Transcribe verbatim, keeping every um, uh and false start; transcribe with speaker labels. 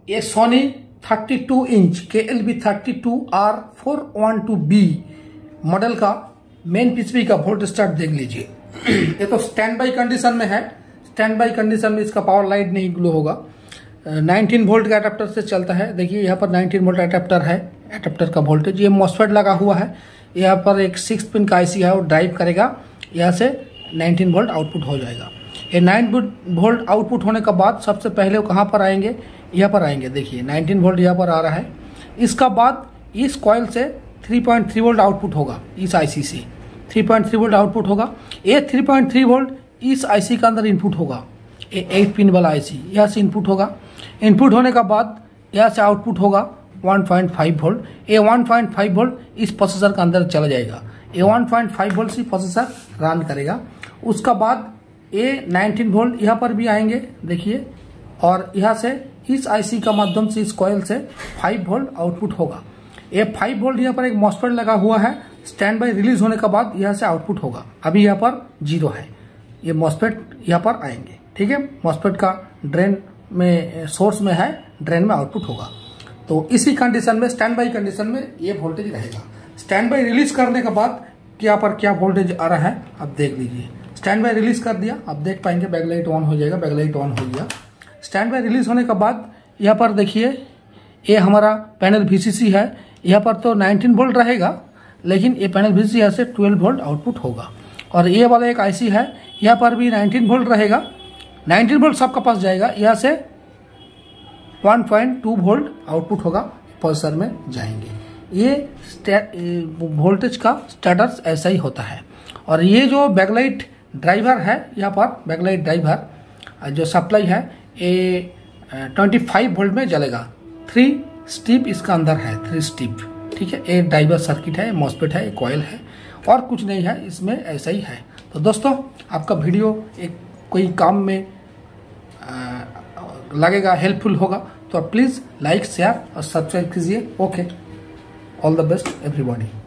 Speaker 1: ये Sony thirty two inch K L B thirty two R four one two B model का main PCB का volt start देख लीजिए। ये तो स्टैंड बाई कंडीशन में है। स्टैंड बाई कंडीशन में इसका पावर लाइट नहीं ग्लो होगा। नाइनटीन वोल्ट का एडाप्टर से चलता है। देखिए यहाँ पर नाइनटीन वोल्ट एडाप्टर है। एडाप्टर का वोल्टेज ये मॉसफेट लगा हुआ है। यहाँ पर एक सिक्स पिन का आईसी है और ड्राइव करेगा। यहाँ से नाइनटीन वोल्ट आउटपुट हो जाएगा। ये नाइन वोल्ट आउटपुट होने के बाद सबसे पहले वो कहाँ पर आएंगे, यहाँ पर आएंगे। देखिए नाइनटीन वोल्ट यहाँ पर आ रहा है। इसका बाद इस कॉइल से three point three volt output होगा। इस आईसी से three point three volt output होगा। ये थ्री पॉइंट थ्री वोल्ट इस आईसी का अंदर इनपुट होगा। ये एट पिन वाला आईसी यहाँ से इनपुट होगा। इनपुट होने का बाद यहाँ से आउटपुट होगा वन पॉइंट फाइव वोल्ट। ये वन पॉइंट फाइव वोल्ट इस प्रोसेसर के अंदर चला जाएगा। ये वन पॉइंट फाइव वोल्ट से प्रोसेसर रन करेगा। उसका बाद ये नाइनटीन वोल्ट यहाँ पर भी आएंगे। देखिए, और यहाँ से इस आईसी का माध्यम से इस कॉइल से फाइव वोल्ट आउटपुट होगा। ये फाइव वोल्ट यहाँ पर एक मॉसफेट लगा हुआ है। स्टैंड बाई रिलीज होने के बाद यहाँ से आउटपुट होगा। अभी यहाँ पर जीरो है। ये मॉसफेट यहाँ पर आएंगे। ठीक है, मॉसफेट का ड्रेन में सोर्स में है, ड्रेन में आउटपुट होगा। तो इसी कंडीशन में स्टैंड बाई कंडीशन में ये वोल्टेज रहेगा। स्टैंड बाई रिलीज करने के बाद यहाँ पर क्या वोल्टेज आ रहा है अब देख लीजिए। स्टैंड बाई रिलीज कर दिया, अब देख पाएंगे बैकलाइट ऑन हो जाएगा। बैकलाइट ऑन हो गया। स्टैंड बाई रिलीज होने के बाद यहाँ पर देखिए ये हमारा पैनल वीसीसी है। यहाँ पर तो नाइनटीन वोल्ट रहेगा, लेकिन ये पैनल वीसीसी यहाँ से ट्वेल्व वोल्ट आउटपुट होगा। और ये वाला एक आईसी है, यहाँ पर भी नाइनटीन वोल्ट रहेगा। नाइनटीन वोल्ट सबका पास जाएगा। यहाँ से one point two volt output होगा, प्रोसेसर में जाएंगे। ये वोल्टेज का स्टेटस ऐसा ही होता है। और ये जो बैकलाइट ड्राइवर है, यहाँ पर बैकलाइट ड्राइवर जो सप्लाई है ये ट्वेंटी फाइव वोल्ट में जलेगा। थ्री स्टीप इसका अंदर है, थ्री स्टीप। ठीक है, एक ड्राइवर सर्किट है, मॉसफेट है, एक कॉइल है, और कुछ नहीं है इसमें, ऐसा ही है। तो दोस्तों आपका वीडियो एक कोई काम में आ, लगेगा, हेल्पफुल होगा, तो प्लीज़ लाइक शेयर और सब्सक्राइब कीजिए। Okay, all the best everybody.